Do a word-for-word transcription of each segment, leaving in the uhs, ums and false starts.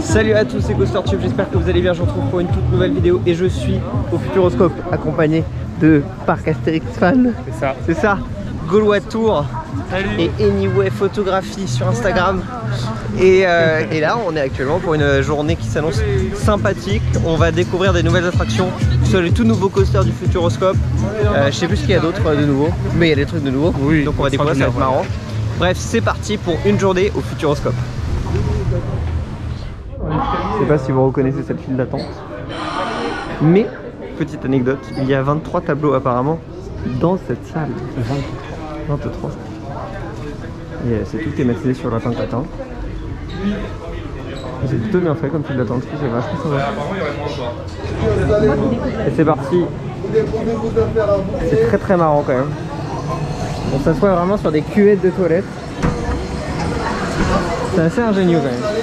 Salut à tous, c'est GhostOrTube, j'espère que vous allez bien. Je vous retrouve pour une toute nouvelle vidéo et je suis au Futuroscope accompagné de Parc Astérix Fan. C'est ça. C'est ça, Gaulois Tour. Salut. Et Anyway Photographie sur Instagram. Et, euh, et là, on est actuellement pour une journée qui s'annonce sympathique. On va découvrir des nouvelles attractions sur les tout nouveaux coasters du Futuroscope. Euh, je sais plus ce qu'il y a d'autre de nouveau, mais il y a des trucs de nouveau. Oui, donc on va découvrir, ça va être marrant. Bref, c'est parti pour une journée au Futuroscope. Je sais pas si vous reconnaissez cette file d'attente, mais petite anecdote, il y a vingt-trois tableaux apparemment dans cette salle. vingt-trois. Et c'est tout thématisé sur le lapin crétin. C'est plutôt bien fait comme file d'attente, c'est vachement sympa. Et c'est parti. C'est très très marrant quand même. On s'assoit vraiment sur des cuvettes de toilettes. C'est assez ingénieux quand même.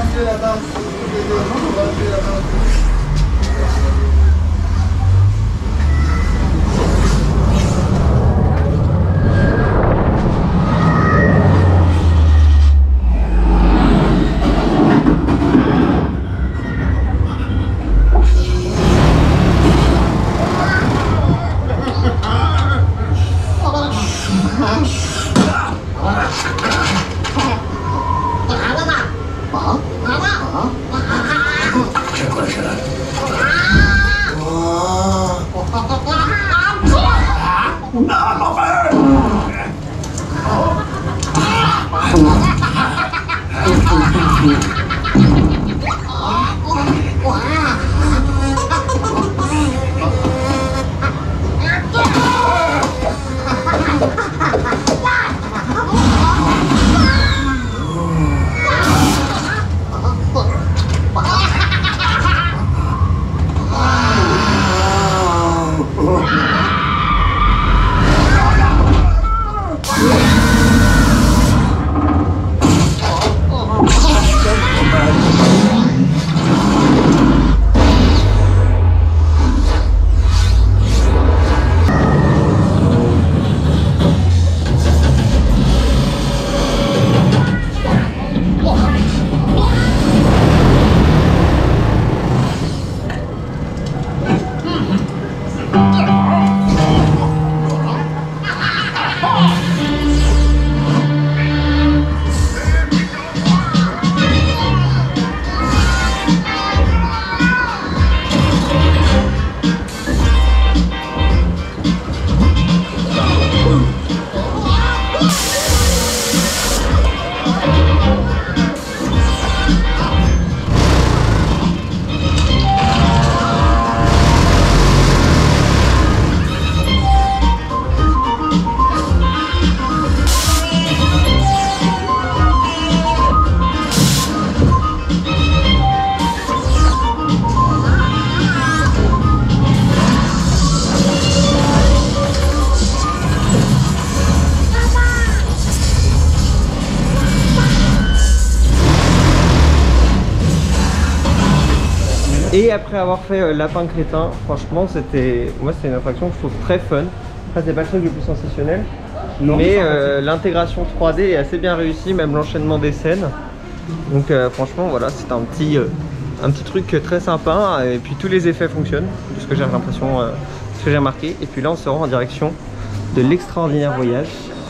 Et après avoir fait euh, Lapin Crétin, franchement c'était, moi c'est une attraction que je trouve très fun. Après c'est pas le truc le plus sensationnel, non, mais euh, l'intégration trois D est assez bien réussie, même l'enchaînement des scènes. Donc euh, franchement voilà, c'est un petit, euh, un petit truc très sympa. Et puis tous les effets fonctionnent, de ce que j'ai l'impression, euh, ce que j'ai remarqué. Et puis là on se rend en direction de l'extraordinaire voyage.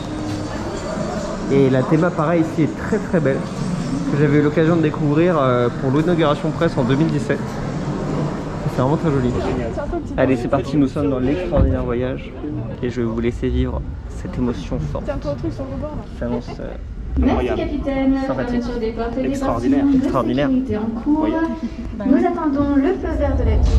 Et la théma pareil ici est très très belle, que j'avais eu l'occasion de découvrir euh, pour l'inauguration presse en deux mille dix-sept. C'est vraiment très joli. Allez, c'est parti, nous sommes dans l'extraordinaire voyage et je vais vous laisser vivre cette émotion forte. Tiens-toi un truc sur le bord là. Ça annonce euh, Merci capitaine. sympathique. Des portes et des Extraordinaire. bâtiments de Extraordinaire. sécurité en cours. Voyage. Nous attendons le feu vert de l'équipe.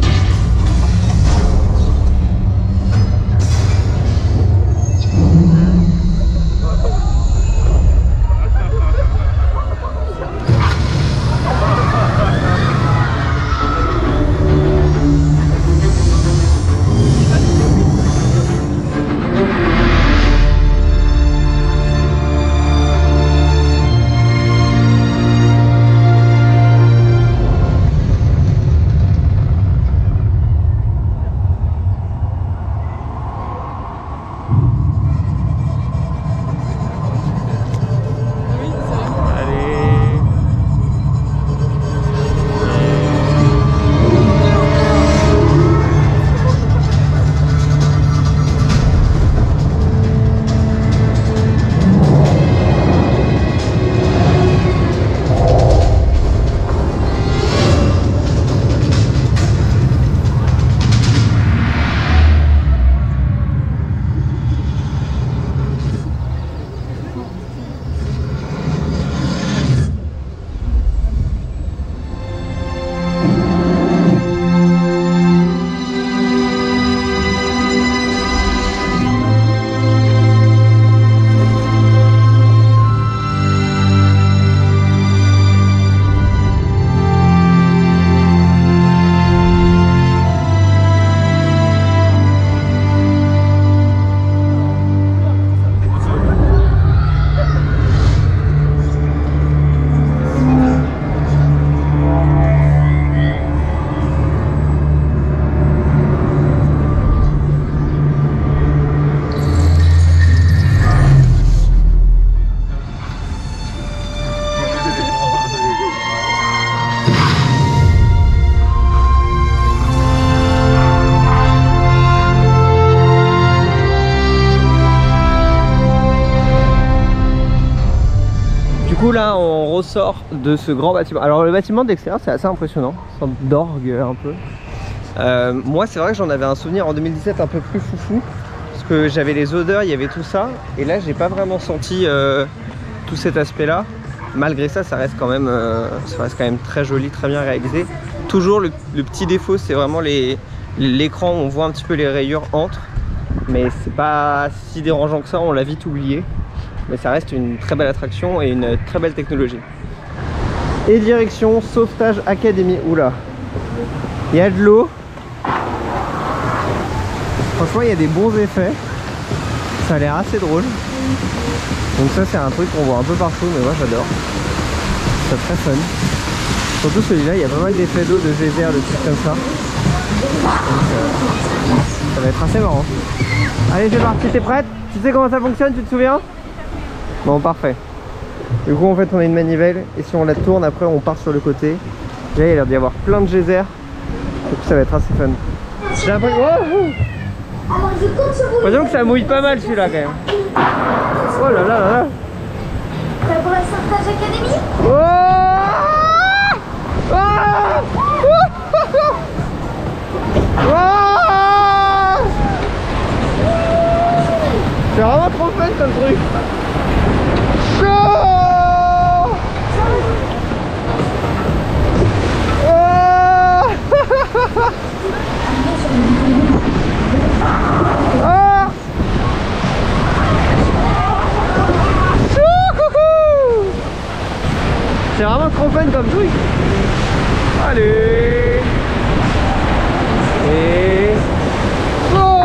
ressort de ce grand bâtiment. Alors le bâtiment d'extérieur c'est assez impressionnant, une sorte d'orgue un peu. Euh, moi c'est vrai que j'en avais un souvenir en deux mille dix-sept un peu plus foufou. Parce que j'avais les odeurs, il y avait tout ça. Et là j'ai pas vraiment senti euh, tout cet aspect là. Malgré ça, ça reste quand même, euh, ça reste quand même très joli, très bien réalisé. Toujours le, le petit défaut, c'est vraiment les l'écran où on voit un petit peu les rayures entre. Mais c'est pas si dérangeant que ça, on l'a vite oublié. Mais ça reste une très belle attraction et une très belle technologie. Et direction Sauvetage Academy. Oula, il y a de l'eau. Franchement, il y a des bons effets. Ça a l'air assez drôle. Donc ça c'est un truc qu'on voit un peu partout, mais moi j'adore. C'est très fun. Surtout celui-là, il y a pas mal d'effets d'eau, de geyser, de trucs comme ça. Donc euh, ça va être assez marrant. Allez, c'est parti, t'es prête? Tu sais comment ça fonctionne, tu te souviens? Bon, parfait. Du coup en fait on a une manivelle et si on la tourne après on part sur le côté. Là il y a l'air d'y avoir plein de geysers. Donc ça va être assez fun. J'ai l'impression... Oh, Alors je compte sur vous. Voyons que ça mouille pas mal celui-là quand même. Oh là là là là. Prêt pour la Sauvetage Academy? Oh, oh, oh. C'est vraiment trop fun comme truc. Chaud. Oh. Oh. C'est vraiment trop fun comme truc. Allez. Et... Oh.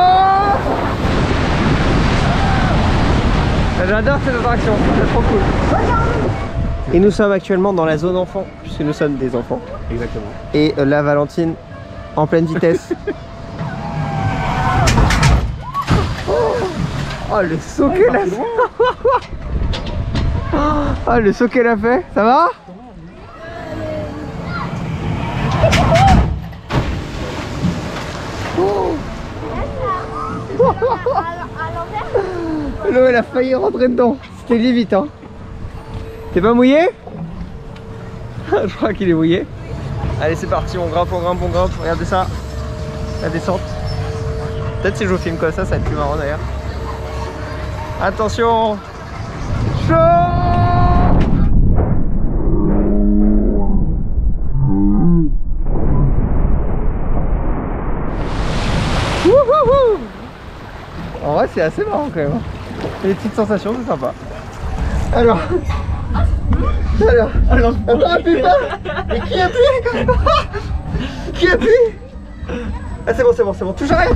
J'adore cette attraction, c'est trop cool. Et nous sommes actuellement dans la zone enfant, puisque nous sommes des enfants. Exactement. Et euh, la Valentine en pleine vitesse. Oh le saut qu'elle a fait. Oh le saut qu'elle a fait. Ça va? L'eau elle a failli rentrer dedans. C'était limite hein. T'es pas mouillé? Je crois qu'il est mouillé. Allez c'est parti, on grimpe, on grimpe, on grimpe. Regardez ça. La descente. Peut-être si je vous filme comme ça, ça va être plus marrant d'ailleurs. Attention. Chaud. Wouhouhou. En vrai c'est assez marrant quand même. Les petites sensations, c'est sympa. Alors. Alors. Alors. Attends, appuie pas. Mais qui appuie? Qui appuie? Ah c'est bon, c'est bon, c'est bon. Touche arrête.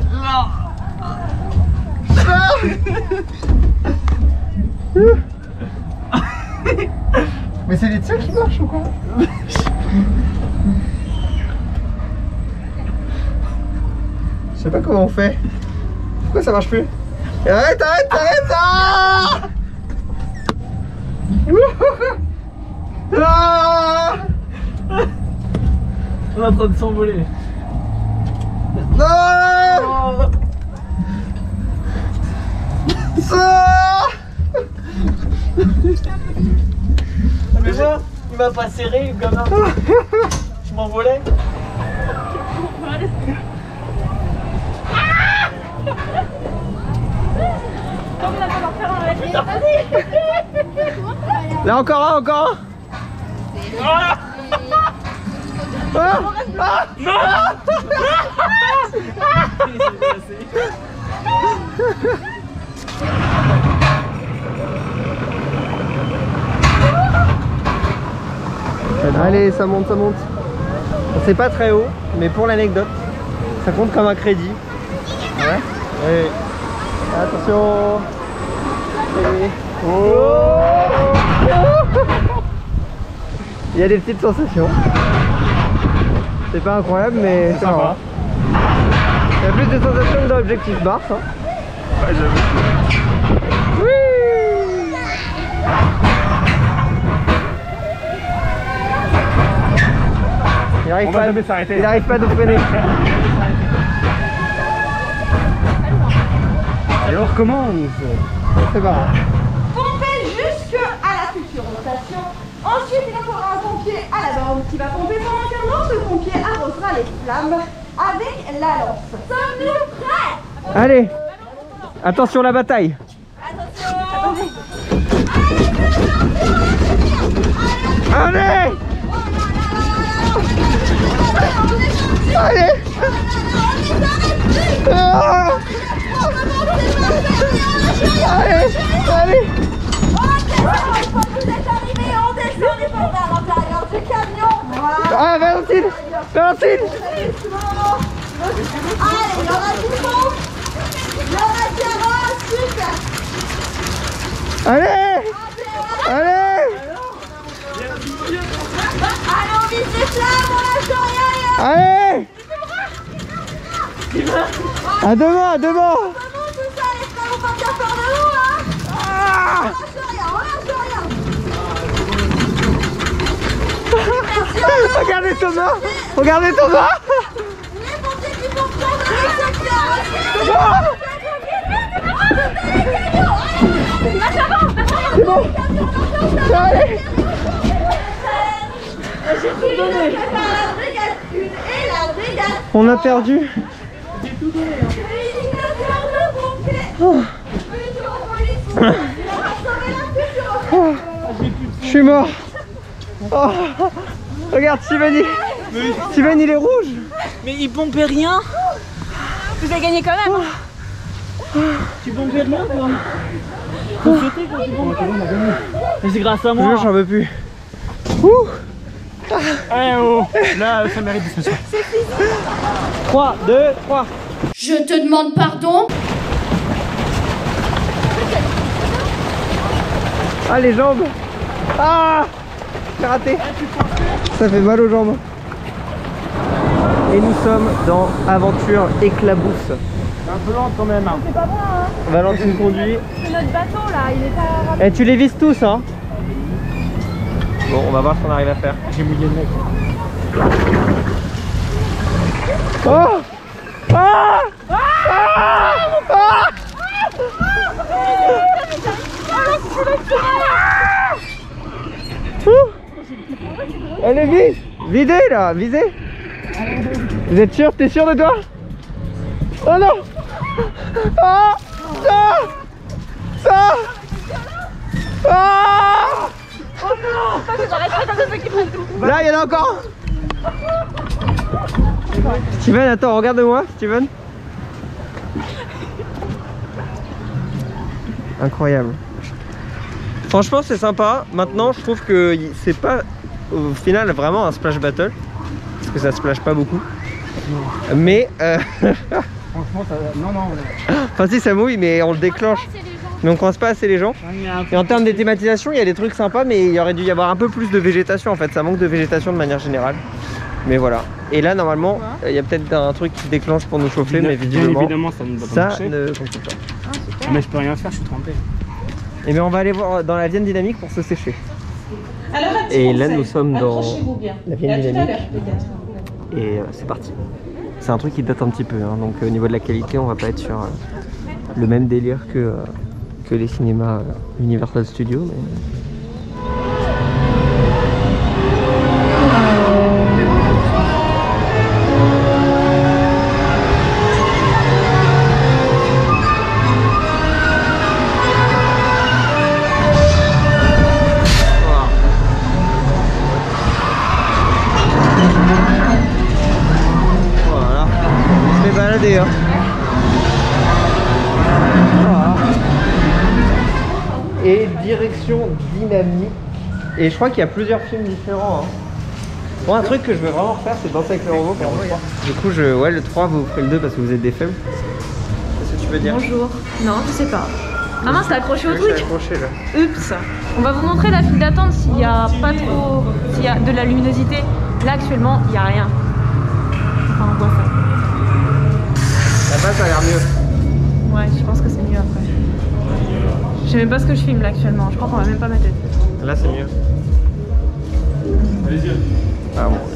Mais c'est les tiens qui marchent ou quoi? Je sais pas comment on fait. Pourquoi ça marche plus? Arrête, arrête, arrête! Ah, ah, On est en train de s'envoler. non, ça. Mais moi, il m'a pas serré comme ça. Je m'envolais. Là encore un, encore un. Ah, ah, ah. Allez, ça monte, ça monte. C'est pas très haut, mais pour l'anecdote, ça compte comme un crédit. Ouais. Allez. Attention. Allez. Oh. Il y a des petites sensations. C'est pas incroyable, mais c'est marrant. Il y a plus de sensations que dans l'objectif Mars. Hein. Ouais, j'avoue. Oui. Il arrive On pas, va jamais s'arrêter. il arrive pas de freiner. Alors comment on fait? C'est marrant. Pompez jusqu'à la future rotation. Ensuite, il y aura un pompier à la bande qui va pomper pendant qu'un autre pompier arrosera les flammes avec la lance. Sommes-nous prêts? Allez, attention la bataille. Attention. Allez. Allez. Ah. Allez, allez. Vous êtes arrivés, on descend les portes à l'intérieur du camion. Voilà. Ah, Valentine, Valentine. Allez, il y en a qui font. Il y en a qui avancent, super. Allez. Allez. Allez, on vise les flammes, on lâche rien. Allez. À demain, à demain. Comment tout ça, les flammes vont partir par de haut, hein? Ah. On lâche rien, on lâche rien. Regardez Thomas. Regardez Thomas. Les pompiers qui font prendre le secteur. C'est bon. Allez. J'ai tout donné. La brigade une et la brigade. On a perdu. Oh. Je suis mort. Oh. Regarde Steven, il... Steven il est rouge. Mais il pompait rien. Vous avez gagné quand même. Tu pompais rien toi. Faut sauter quand tu pompes. Mais c'est grâce à Je moi. j'en veux plus. Ouh. Eh oh. Là ça mérite de se faire. trois, deux, trois. Je te demande pardon. Ah les jambes. Ah. J'ai raté. Ça fait mal aux jambes. Et nous sommes dans Aventure Éclabousse. C'est un peu lent quand même. Hein. C'est pas bon, hein. Valentine conduit. C'est notre bateau là, il est pas rapide. Et tu les vises tous hein. Bon on va voir ce qu'on arrive à faire. J'ai mouillé le mec. Oh. Ah. Ah. Ah. Ouh. Elle est vide. Vidée là, visée. Vous êtes sûr? T'es sûr de toi? Oh non. Ah. Ça. Ça. Ah. Là il y en a encore. Steven, attends, regarde-moi, Steven. Incroyable. Franchement, c'est sympa. Maintenant, je trouve que c'est pas au final vraiment un splash battle parce que ça splash pas beaucoup. Mais euh... Franchement, ça... non, non. enfin, si ça mouille, mais on le déclenche. Mais on croise pas assez les gens. Et en termes de thématisation, il y a des trucs sympas, mais il y aurait dû y avoir un peu plus de végétation en fait. Ça manque de végétation de manière générale. Mais voilà. Et là, normalement, il y a peut-être un truc qui déclenche pour nous chauffer, mais visiblement, bien évidemment, ça ne va pas ça marcher. ne fonctionne pas. Mais je peux rien faire, je suis trempé. Et bien, on va aller voir dans la Vienne Dynamique pour se sécher. Alors, un petit Et là, conseil. nous sommes dans Accrochez-vous bien. la Et Vienne à tout à Dynamique. l'heure, peut-être. Et euh, c'est parti. C'est un truc qui date un petit peu, hein, donc euh, au niveau de la qualité, on va pas être sur euh, le même délire que, euh, que les cinémas euh, Universal Studios. Mais... Voilà, on se fait balader. Hein. Voilà. Et direction Dynamique. Et je crois qu'il y a plusieurs films différents. Hein. Bon, un truc que je veux vraiment refaire, c'est Danser avec le robot pour le trois. Du coup, je, ouais, le trois, vous ferez le deux parce que vous êtes des faibles. Qu'est-ce que tu veux dire? Bonjour. Non, je sais pas. Ah mince, t'as accroché au Je suis truc. accroché là. Oups. On va vous montrer la file d'attente s'il y a pas trop, s'il y a de la luminosité. Là actuellement, il y a rien. Enfin, on voit ça. La base a l'air mieux. Ouais, je pense que c'est mieux après. Je sais même pas ce que je filme là actuellement. Je crois qu'on va même pas ma tête. Là, c'est mieux. Allez-y. Ah bon.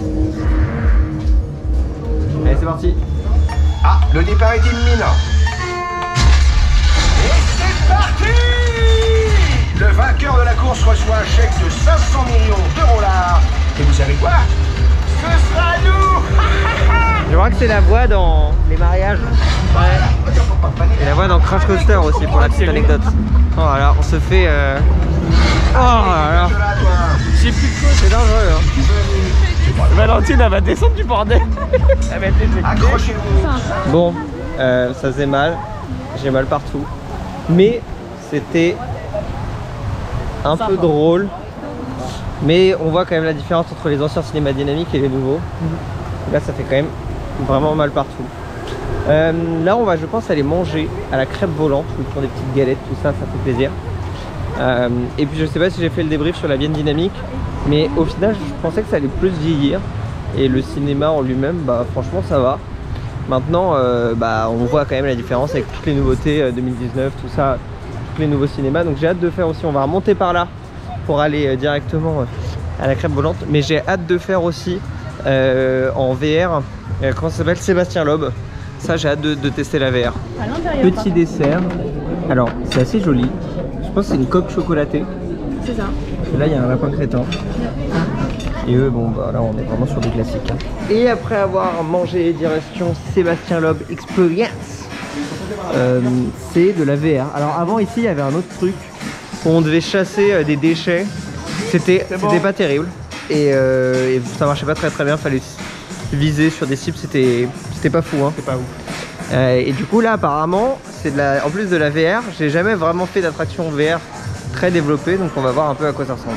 Allez, c'est parti. Ah, le départ est imminent. Et c'est parti! le vainqueur de la course reçoit un chèque de cinq cents millions d'euros là. Et vous savez quoi? Ce sera nous. Je crois que c'est la voix dans les mariages. Ouais. Et la voix dans Crash Coaster aussi pour la petite anecdote. Oh là là, on se fait... Euh... Oh là là. J'ai plus de quoi. C'est dangereux hein. Valentine elle va descendre du bordel. Elle va être éjectée. Accrochez-vous. Bon, euh, ça faisait mal. J'ai mal partout. Mais c'était un peu drôle. Mais on voit quand même la différence entre les anciens cinémas dynamiques et les nouveaux. Là ça fait quand même vraiment mal partout. Euh, là on va je pense aller manger à la crêpe volante. Je prends des petites galettes, tout ça, ça fait plaisir. Euh, et puis je sais pas si j'ai fait le débrief sur la Vienne dynamique. Mais au final je pensais que ça allait plus vieillir. Et le cinéma en lui-même, bah franchement ça va. Maintenant euh, bah, on voit quand même la différence avec toutes les nouveautés euh, deux mille dix-neuf, tout ça, tous les nouveaux cinémas. Donc j'ai hâte de faire aussi, on va remonter par là pour aller euh, directement euh, à la crêpe volante. Mais j'ai hâte de faire aussi euh, en V R, euh, comment ça s'appelle, Sébastien Loeb. Ça j'ai hâte de, de tester la V R. À l'intérieur. Petit dessert. Alors c'est assez joli. Je pense que c'est une coque chocolatée. C'est ça. Et là il y a un lapin crétin. Et eux, bon bah là on est vraiment sur des classiques hein. Et après avoir mangé direction Sébastien Loeb Experience, euh, c'est de la V R. Alors avant ici il y avait un autre truc où on devait chasser euh, des déchets. C'était bon. pas terrible et, euh, et ça marchait pas très très bien. Fallait viser sur des cibles, c'était pas fou hein. C'est pas ouf. Euh, et du coup là apparemment c'est de la, en plus de la V R, j'ai jamais vraiment fait d'attraction V R très développée, donc on va voir un peu à quoi ça ressemble.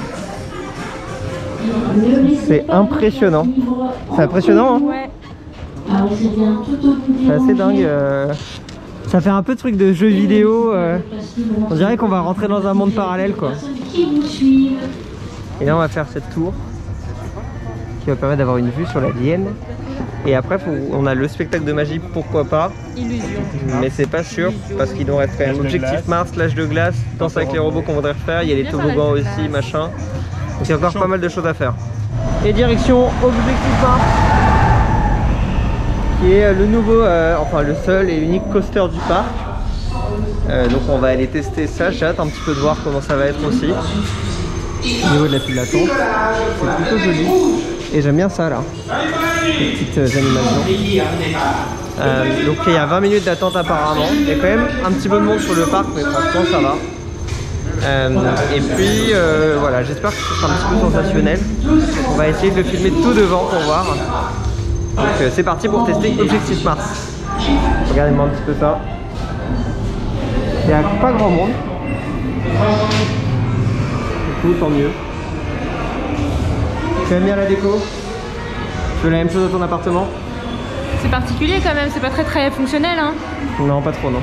C'est impressionnant. C'est impressionnant hein. Ouais. C'est assez dingue. Euh... Ça fait un peu truc de jeu vidéo. Euh... On dirait qu'on va rentrer dans un monde parallèle quoi. Et là on va faire cette tour qui va permettre d'avoir une vue sur la Vienne. Et après faut... on a le spectacle de magie, pourquoi pas. Illusion. Mais c'est pas sûr parce qu'il nous reste quand même Objectif Mars, l'âge de glace, Danse avec les robots qu'on voudrait refaire. Il y a les toboggans aussi, machin. Donc il y a encore pas mal de choses à faire. Et direction Objectif Mars, qui est le nouveau, euh, enfin le seul et unique coaster du parc. Euh, donc on va aller tester ça. J'ai hâte un petit peu de voir comment ça va être aussi. Au niveau de la file d'attente, c'est plutôt joli. Et j'aime bien ça là, les petites euh, animations. Euh, donc il y a vingt minutes d'attente apparemment. Il y a quand même un petit peu de monde sur le parc, mais franchement ça va. Euh, et puis euh, voilà, j'espère que ce sera un petit peu sensationnel. On va essayer de le filmer tout devant pour voir. Donc euh, c'est parti pour tester Objectif Mars. Regardez-moi un petit peu ça. Il n'y a pas grand monde. Du coup, tant mieux. Tu aimes bien la déco? Tu veux la même chose dans ton appartement? C'est particulier quand même, c'est pas très très fonctionnel hein. Non, pas trop non.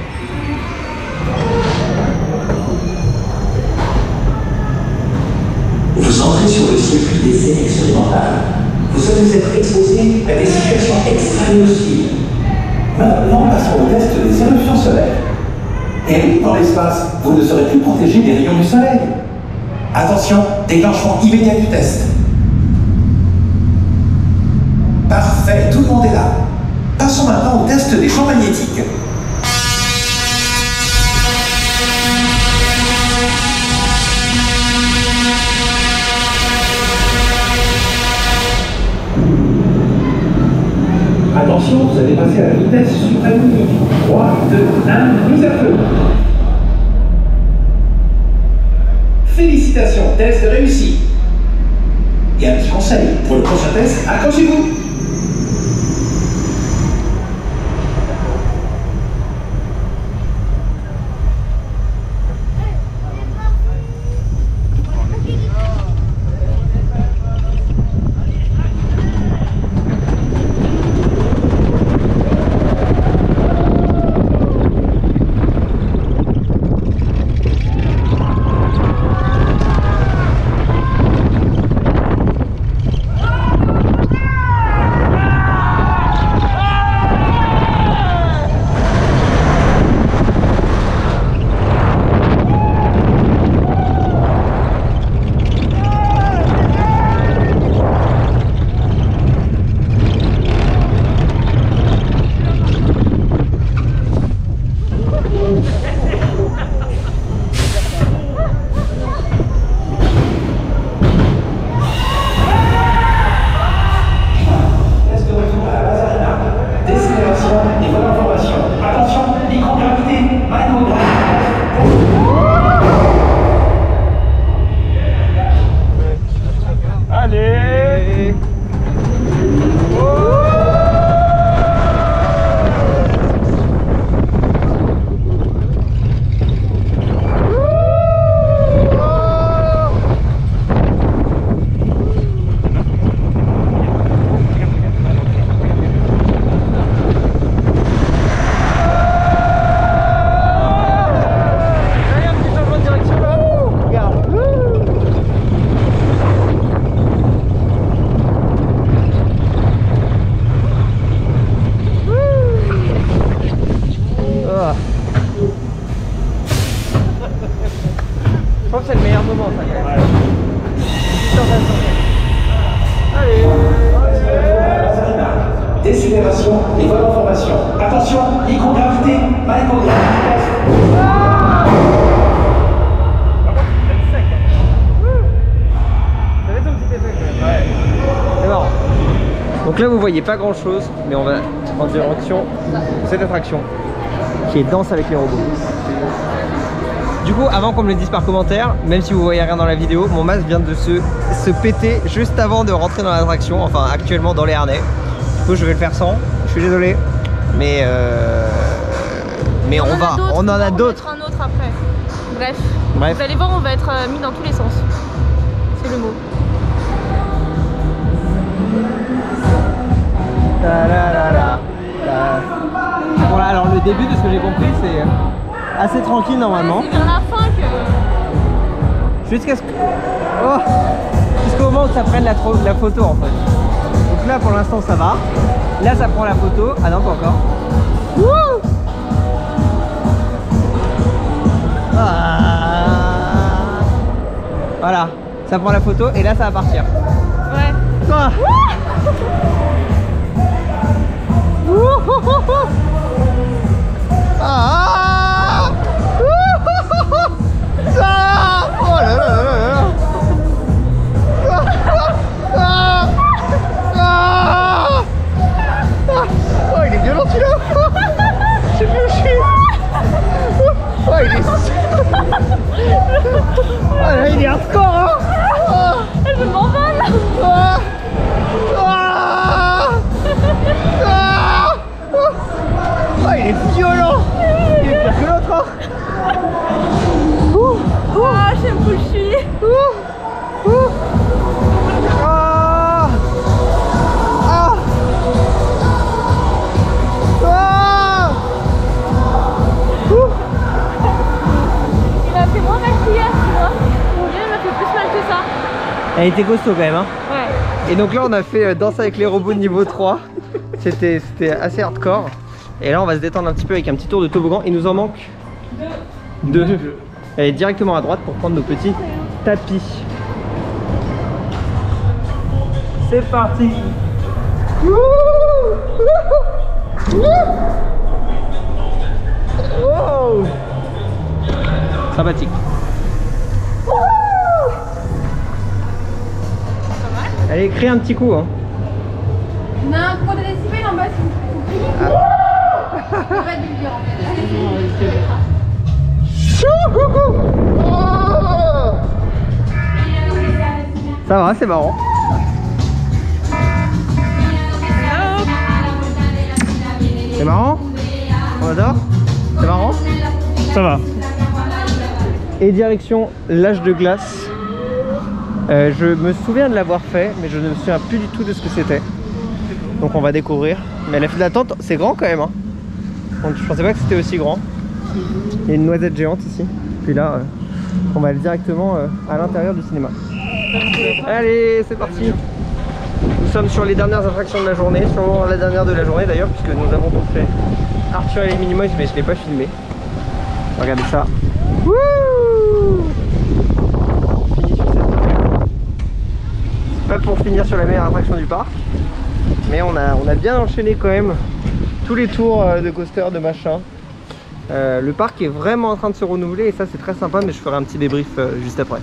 Vous entrez sur le circuit d'essai expérimental. Vous allez être exposé à des situations extrêmement hostiles. Maintenant, passons au test des éruptions solaires. Et oui, dans l'espace, vous ne serez plus protégé des rayons du soleil. Attention, déclenchement immédiat du test. Parfait, tout le monde est là. Passons maintenant au test des champs magnétiques. Attention, vous allez passer à la vitesse suprême. trois, deux, un, mise à feu. Félicitations, test réussi. Et un petit conseil, pour le prochain test, accrochez-vous. décélération et vol en formation. Attention, microgravité, pas échogravité. C'est marrant. Donc là vous voyez pas grand chose, mais on va en direction de cette attraction qui est Danse avec les robots. Du coup, avant qu'on me le dise par commentaire, même si vous voyez rien dans la vidéo, mon masque vient de se, se péter juste avant de rentrer dans l'attraction, enfin actuellement dans les harnais. Du coup je vais le faire sans, je suis désolé, mais euh, mais on, on va, on en a d'autres. Un autre après. Bref. Bref, vous allez voir, on va être mis dans tous les sens. C'est le mot. Ta -la -la -la. Voilà, alors le début de ce que j'ai compris c'est assez tranquille normalement. Ouais, c'est vers la fin que... Jusqu'à ce que... Oh, jusqu'au moment où ça prenne la, la photo en fait. Donc là pour l'instant ça va. Là ça prend la photo. Ah non pas encore. Wouh, ah, voilà, ça prend la photo et là ça va partir. Ouais. Ah. Ah. Ah. Oh là là là là là. Ah. Ah. Ah. Oh il est violent celui-là. Je sais plus où je suis. Oh il est... Oh là il est hardcore hein. Oh. Je m'envole. Ah. Ah. Ah. Oh il est violent. Il est pire que l'autre hein. Ouh. Ah, j'aime où je suis. Ouh. Ouh. Ah. Ah. Ah. Ouh. Il a fait moins mal qu'hier, tu vois. Mon dieu, il m'a fait plus mal que ça. Elle était costaud quand même hein. Ouais. Et donc là on a fait euh, Danse avec les robots niveau trois. C'était assez hardcore. Et là on va se détendre un petit peu avec un petit tour de toboggan. Il nous en manque deux. Deux. Elle est directement à droite pour prendre nos petits tapis. C'est parti. Wow. Sympathique. Allez, crée un petit coup hein. On a un gros décibel en bas si vous plaît. Ah. Ça va être du dur en fait. Ça va, c'est marrant. C'est marrant? On adore? C'est marrant? Ça va. Et direction l'âge de glace. Euh, je me souviens de l'avoir fait, mais je ne me souviens plus du tout de ce que c'était. Donc on va découvrir. Mais la file d'attente, c'est grand quand même hein. Donc, je pensais pas que c'était aussi grand. Il y a une noisette géante ici. Puis là, euh, on va aller directement euh, à l'intérieur du cinéma. Allez, c'est parti. Nous sommes sur les dernières attractions de la journée, sûrement la dernière de la journée d'ailleurs, puisque nous avons donc fait Arthur et les Minimoys, mais je ne l'ai pas filmé. Regardez ça. Wouh! Pas pour finir sur la meilleure attraction du parc, mais on a, on a bien enchaîné quand même tous les tours de coaster, de machin. Euh, le parc est vraiment en train de se renouveler et ça c'est très sympa, mais je ferai un petit débrief euh, juste après.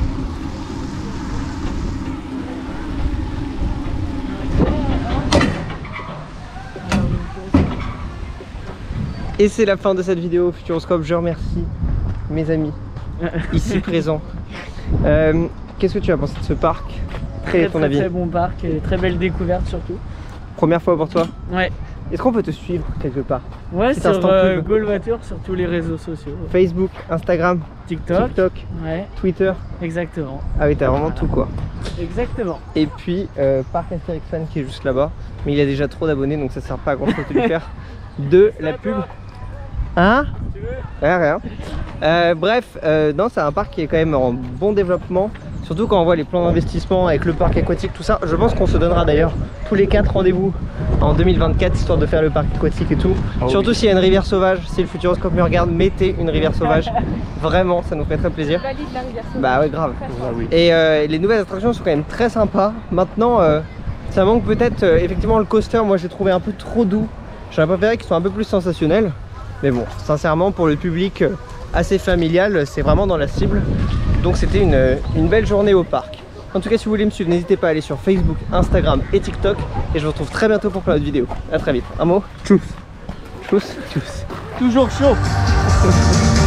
Et c'est la fin de cette vidéo Futuroscope. Je remercie mes amis ici présents. Euh, Qu'est-ce que tu as pensé de ce parc? Quel est ton très, avis? Très bon parc, et très belle découverte surtout. Première fois pour toi? Ouais. Est-ce qu'on peut te suivre quelque part? Ouais, Petit sur instant euh, pub. Golvature, sur tous les réseaux sociaux. Facebook, Instagram, TikTok. TikTok, Ouais, Twitter. exactement. Ah oui, t'as vraiment Voilà. tout quoi. Exactement. Et puis euh, Parc Astérix Fan qui est juste là-bas, mais il a déjà trop d'abonnés donc ça sert pas à grand chose de lui faire de la pub. Hein? Rien, rien. Euh, bref, euh, non, c'est un parc qui est quand même en bon développement. Surtout quand on voit les plans d'investissement avec le parc aquatique, tout ça. Je pense qu'on se donnera d'ailleurs tous les quatre rendez-vous en deux mille vingt-quatre histoire de faire le parc aquatique et tout. Oh Surtout oui. s'il y a une rivière sauvage, si le Futuroscope me regarde, mettez une rivière sauvage. Vraiment, ça nous fait très plaisir. Valide la rivière sauvage. Bah ouais, grave. Ah oui. Et euh, les nouvelles attractions sont quand même très sympas. Maintenant, euh, Ça manque peut-être euh, effectivement le coaster, moi j'ai trouvé un peu trop doux. J'aurais préféré qu'ils soient un peu plus sensationnels. Mais bon, sincèrement pour le public assez familial, c'est vraiment dans la cible. Donc c'était une, une belle journée au parc. En tout cas, si vous voulez me suivre, n'hésitez pas à aller sur Facebook, Instagram et TikTok. Et je vous retrouve très bientôt pour plein d'autres vidéos. A très vite. Un mot? Tchuss. Tchuss. Tchuss. Toujours chaud.